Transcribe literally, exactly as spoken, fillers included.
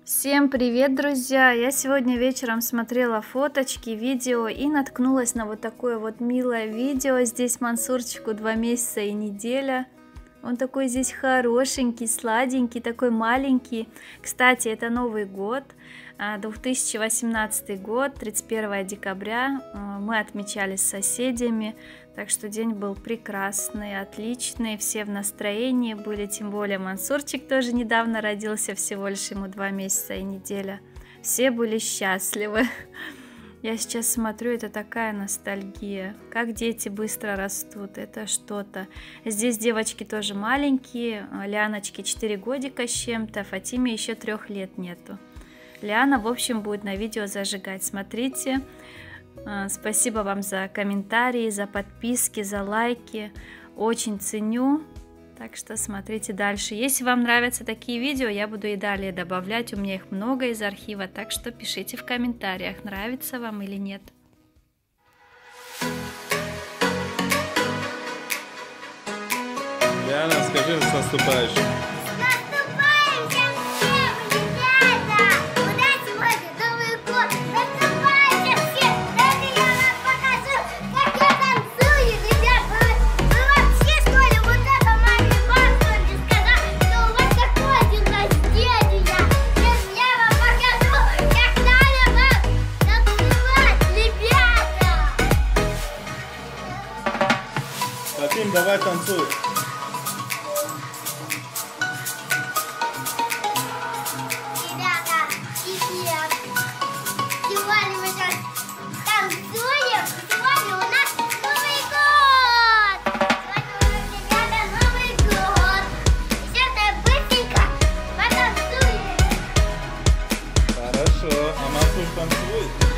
Всем привет, друзья! Я сегодня вечером смотрела фоточки, видео и наткнулась на вот такое вот милое видео. Здесь Мансурчику два месяца и неделя. Он такой здесь хорошенький, сладенький, такой маленький. Кстати, это Новый год, две тысячи восемнадцатый год, тридцать первое декабря. Мы отмечали с соседями, так что день был прекрасный, отличный, все в настроении были, тем более Мансурчик тоже недавно родился, всего лишь ему два месяца и неделя. Все были счастливы. Я сейчас смотрю, это такая ностальгия. Как дети быстро растут, это что-то. Здесь девочки тоже маленькие. Лианочке четыре годика с чем-то, Фатиме еще трех лет нету. Лиана, в общем, будет на видео зажигать. Смотрите. Спасибо вам за комментарии, за подписки, за лайки. Очень ценю. Так что смотрите дальше. Если вам нравятся такие видео, я буду и далее добавлять. У меня их много из архива, так что пишите в комментариях, нравится вам или нет. Лиана, скажи с наступающим. Фатим, давай танцуй. Ребята, привет! Сегодня мы сейчас танцуем. Сегодня у нас Новый год! Сегодня у нас, ребята, Новый год. Сейчас быстренько потанцуем. Хорошо. А Мансур танцует?